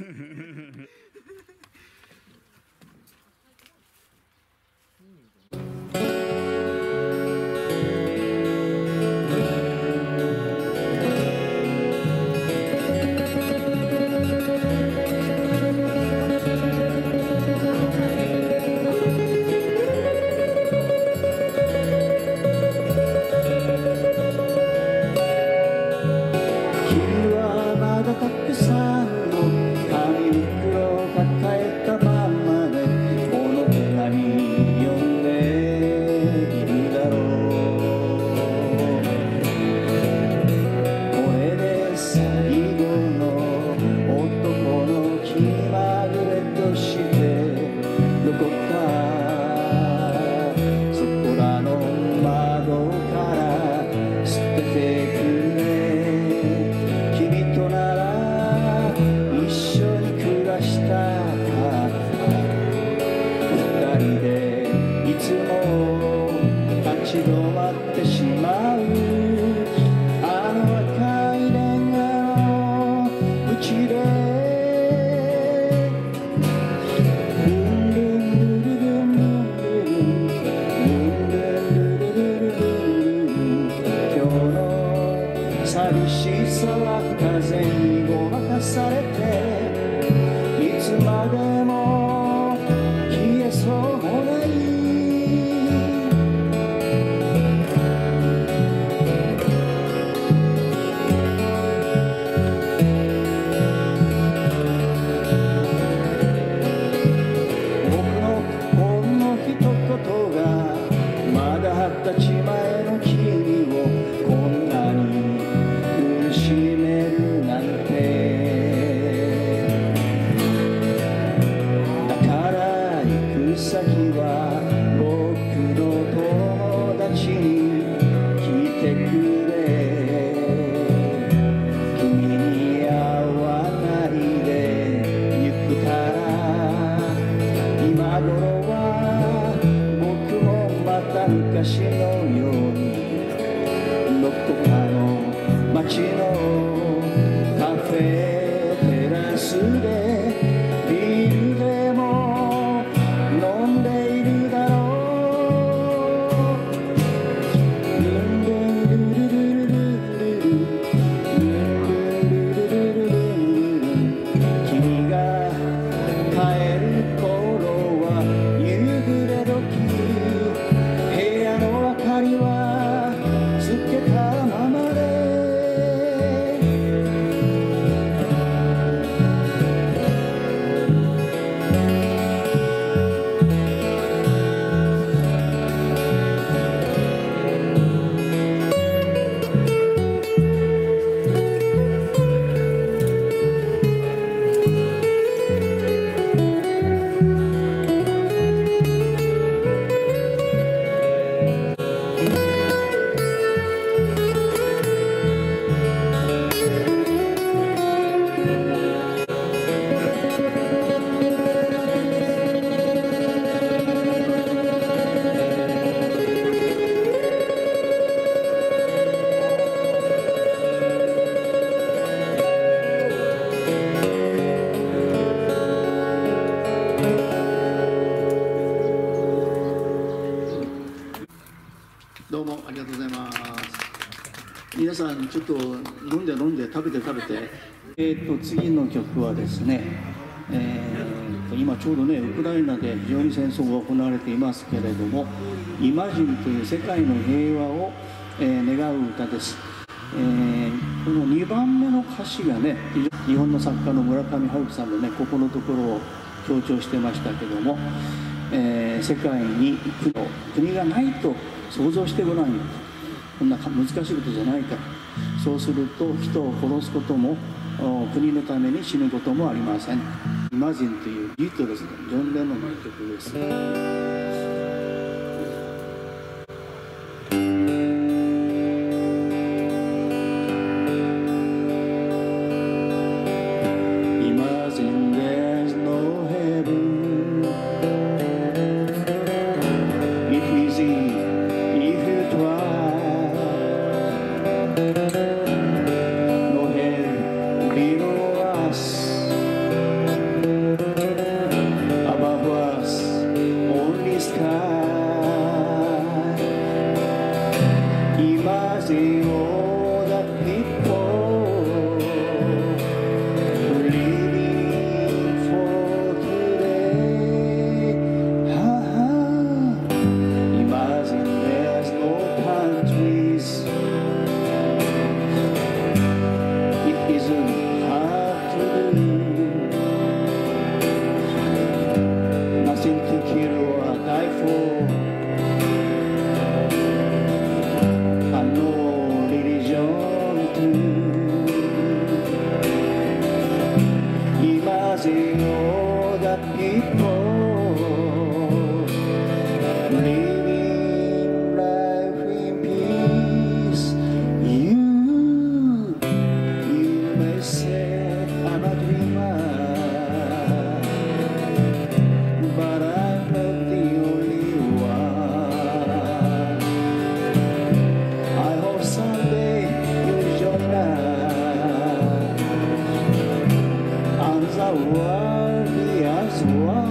どうもありがとうございます。皆さんちょっと飲んで食べて。次の曲はですね、今ちょうどねウクライナで非常に戦争が行われていますけれども、イマジンという世界の平和を、願う歌です。この2番目の歌詞がね、日本の作家の村上春樹さんのねここのところを強調してましたけども、世界に国がないと想像してごらんよ、こんな難しいことじゃないから。そうすると人を殺すことも国のために死ぬこともありません。イマジンというビートルズのジョン・レノンの曲です。 see all the people living life in peace. You may say I'm a dreamer, but I'm not the only one. I hope someday you'll join us and the world be as one.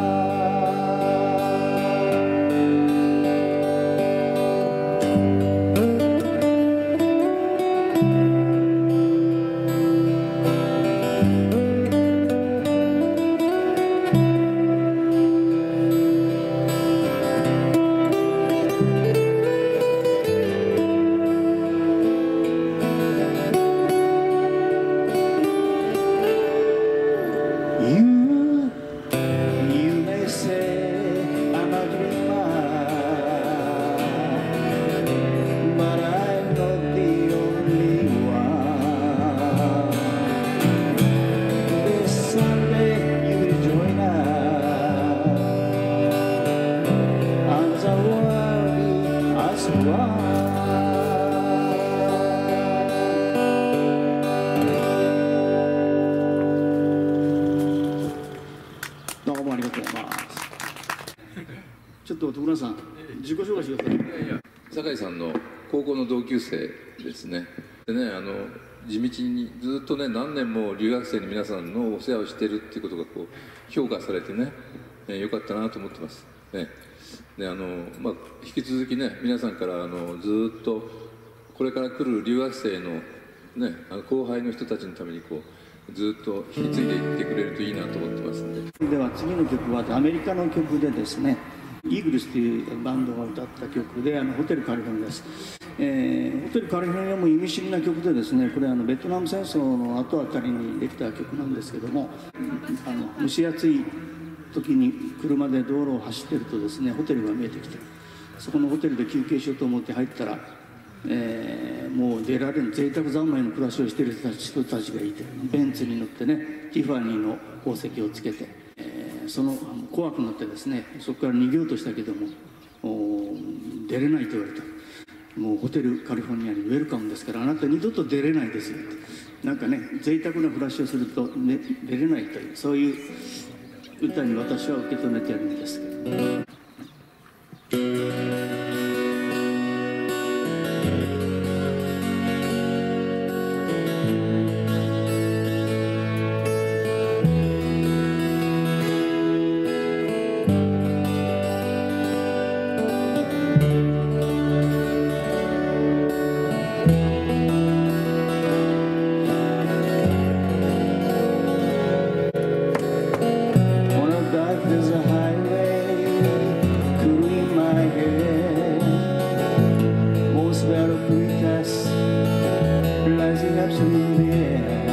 どうもありがとうございます。ちょっと徳永さん、自己紹介してください。 酒井さんの高校の同級生ですね。でね、地道にずっとね、何年も留学生に皆さんのお世話をしているっていうことがこう評価されてね、よかったなと思ってます。ね、で引き続きね、皆さんからずっとこれから来る留学生のね、後輩の人たちのためにこうずっと引き継いでいってくれるといいなと思ってますんで。 では次の曲はアメリカの曲でですね、イーグルスというバンドが歌った曲でホテルカリフォルニアです。ホテルカリフォルニアも意味深な曲でですね、これベトナム戦争の後あたりにできた曲なんですけども、蒸し暑い時に車で道路を走ってるとですね、ホテルが見えてきて、そこのホテルで休憩しようと思って入ったら、もう出られん贅沢三昧の暮らしをしている人たちがいて、ベンツに乗ってね、ティファニーの宝石をつけて、その怖くなってですね、そこから逃げようとしたけども出れないと言われた。もうホテルカリフォルニアにウェルカムですから、あなた二度と出れないですよって、なんかね、贅沢な暮らしをすると、ね、出れないという、そういう歌に私は受け止めているんですけど。Rising up through the air,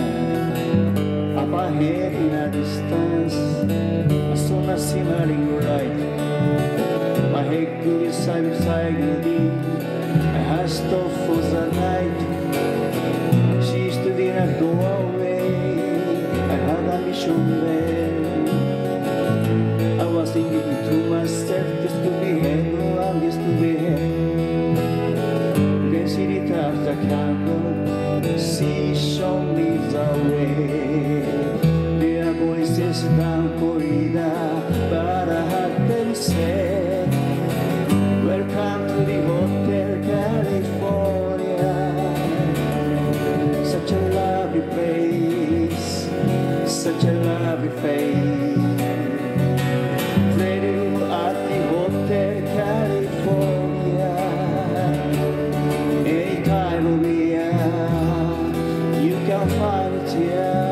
up ahead in a distance, I saw a simmering light. My head grew side me, I asked off for the night. She stood in a doorway, I had a mission there. I was thinking to myself, this could be heaven, and this could be hell. Then she lit up the candle, she showed me the way. Their voices down corridor, but I had them say, welcome to the Hotel California. Such a lovely place, such a lovely face. Played at the Hotel California. Any time of year, you can find it here.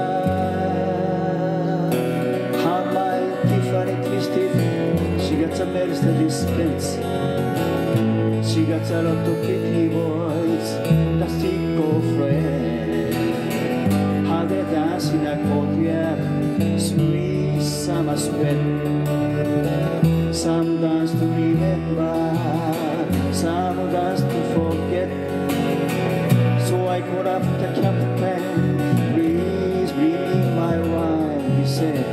How my Tiffany twisted, she got a Mercedes Benz. She got a lot of pretty boys, plastic girlfriend. How they dance in a courtyard, sweet summer sweat. Some dance to remember, some dance to forget. So I called up the captain, please bring me my wine, he said.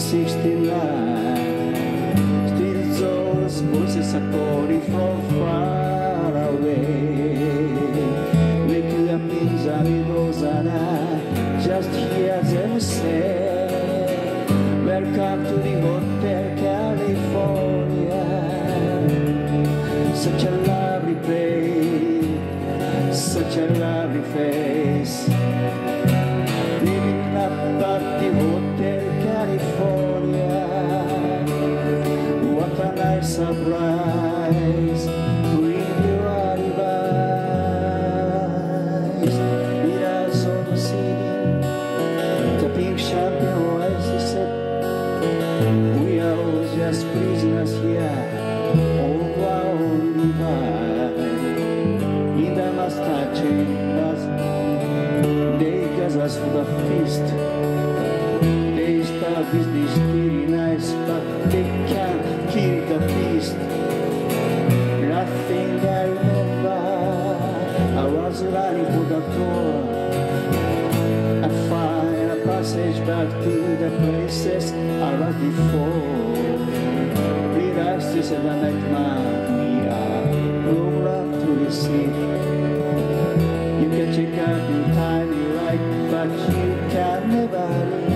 69. Still those voices are calling from far away. Wake up in the middle of the night, just hear them say, welcome to the Hotel California. Such a lovely place, such a lovely face. Living up at the Hotel California. What a nice surprise with your advice. Mirrors on the ceiling, the pink champagne as they said, we are all just prisoners here of our own divine. In the master chambers, they gather for the feast. They start business really nice, but they can't kill the beast. Nothing I remember, I was running for the door. I find a passage back to the places I was before. Relax, this is the nightmare, we are programmed to receive. You can check out in time you like, but you can never leave.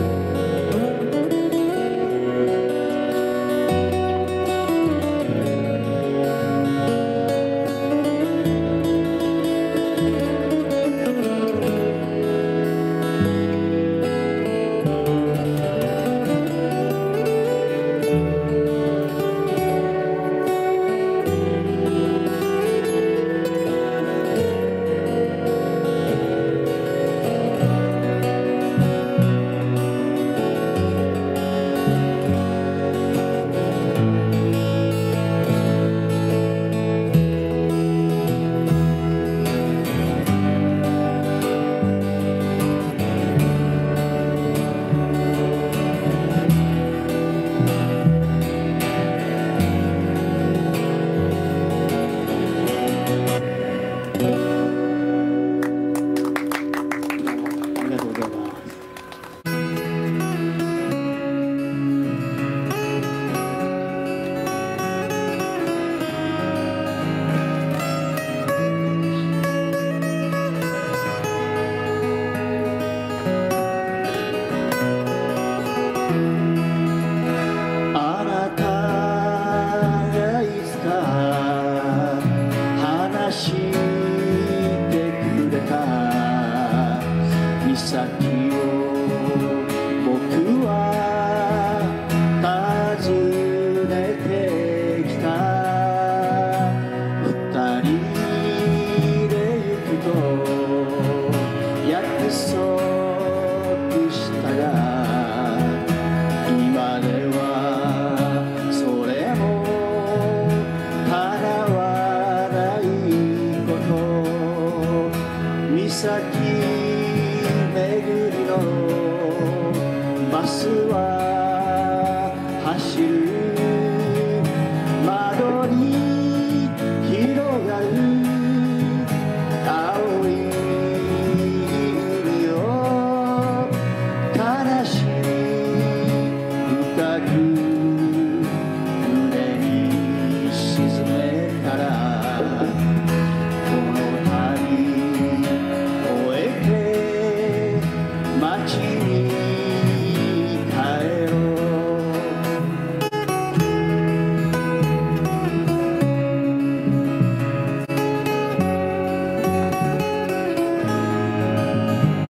先巡りのバスは